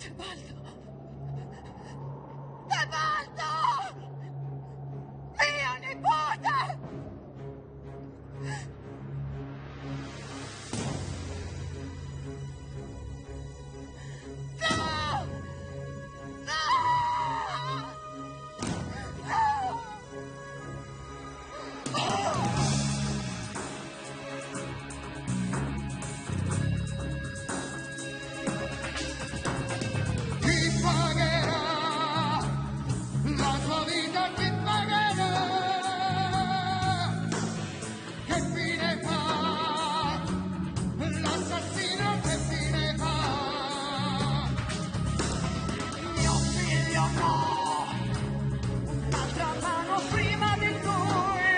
Tebaldo! Tebaldo! Mia nipote! No! No! Chi pagherà la tua vita, chi pagherà? Che fine fa l'assassino, che fine fa? Mio figlio no! Un'altra mano prima di lui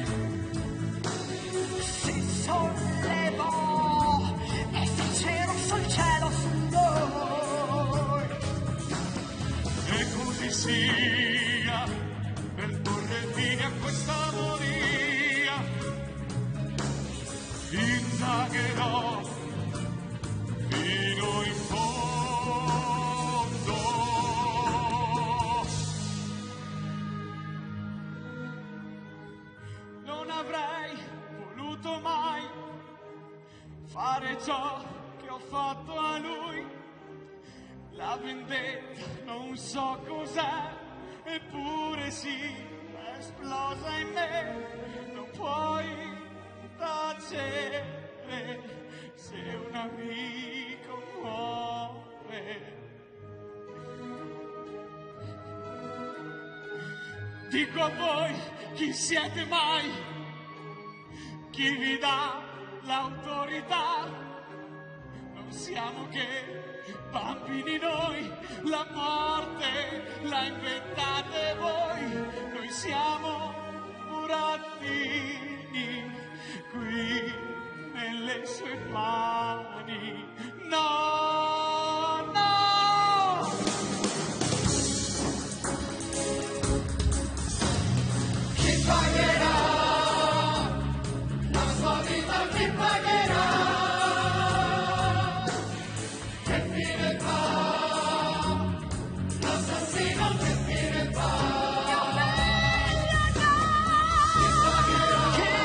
si sollevò e fece rosso il cielo su noi. E così sia, per porre fine a questa agonia, indagherò fino in fondo. Non avrei voluto mai fare ciò che ho fatto a lui. La vendetta non so cos'è, eppure sì, è esplosa in me. Non puoi tacere se un amico muore. Dico a voi, chi siete mai? Chi vi dà l'autorità? Non siamo che bambini noi, la morte la inventate voi. Noi siamo burattini qui nelle sue mani. No, no! Chi pagherà la sua vita, chi pagherà? Che fine fa l'assassino, che fine fa? Chi pagherà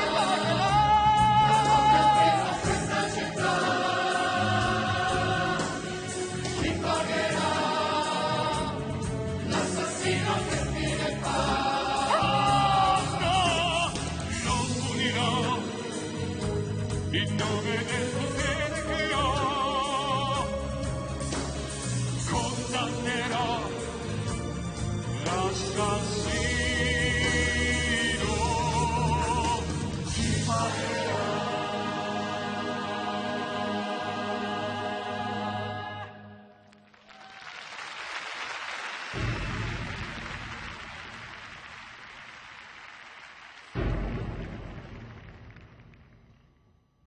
la conquista a questa città? Chi pagherà l'assassino, che fine fa? Non punirò in nome del potere che ho, condannerò l'assassino.